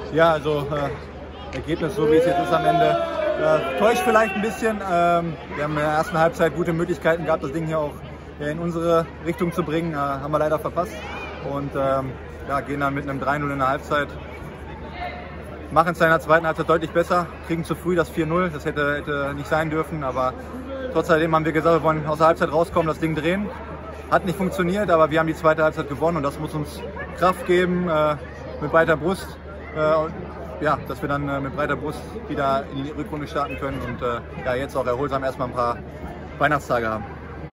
Ja, also Ergebnis, so wie es jetzt ist am Ende, täuscht vielleicht ein bisschen. Wir haben in der ersten Halbzeit gute Möglichkeiten gehabt, das Ding hier auch in unsere Richtung zu bringen. Haben wir leider verpasst und ja, gehen dann mit einem 3-0 in der Halbzeit. Machen es in der zweiten Halbzeit deutlich besser, kriegen zu früh das 4-0, das hätte nicht sein dürfen, aber trotzdem haben wir gesagt, wir wollen aus der Halbzeit rauskommen, das Ding drehen. Hat nicht funktioniert, aber wir haben die zweite Halbzeit gewonnen und das muss uns Kraft geben, mit breiter Brust. Ja, dass wir dann mit breiter Brust wieder in die Rückrunde starten können und ja, jetzt auch erholsam erstmal ein paar Weihnachtstage haben.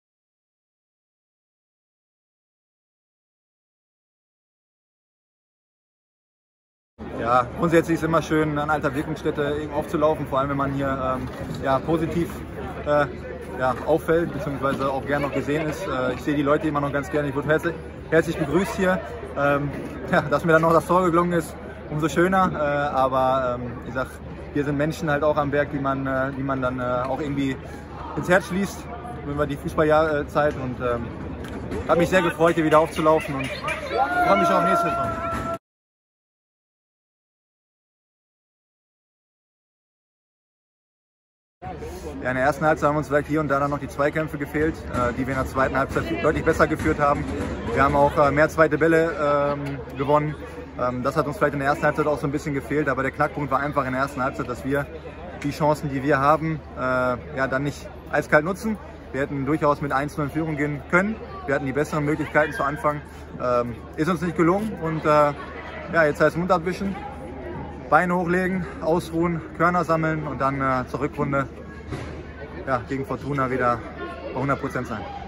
Ja, grundsätzlich ist es immer schön, an alter Wirkungsstätte aufzulaufen, vor allem wenn man hier ja, positiv ja, auffällt, beziehungsweise auch gern noch gesehen ist. Ich sehe die Leute immer noch ganz gerne, ich wurde herzlich begrüßt hier. Ja, dass mir dann noch das Tor gelungen ist, umso schöner, aber ich sag, hier sind Menschen halt auch am Berg, die man dann auch irgendwie ins Herz schließt über die Fußballjahrzeit und habe mich sehr gefreut, hier wieder aufzulaufen und freue mich auf nächste Saison. Ja, in der ersten Halbzeit haben uns vielleicht hier und da dann noch die Zweikämpfe gefehlt, die wir in der zweiten Halbzeit deutlich besser geführt haben. Wir haben auch mehr zweite Bälle gewonnen. Das hat uns vielleicht in der ersten Halbzeit auch so ein bisschen gefehlt, aber der Knackpunkt war einfach in der ersten Halbzeit, dass wir die Chancen, die wir haben, ja, dann nicht eiskalt nutzen. Wir hätten durchaus mit 1-0 in Führung gehen können. Wir hatten die besseren Möglichkeiten zu Anfang. Ist uns nicht gelungen und ja, jetzt heißt es Mund abwischen, Beine hochlegen, ausruhen, Körner sammeln und dann zur Rückrunde ja, gegen Fortuna wieder bei 100% sein.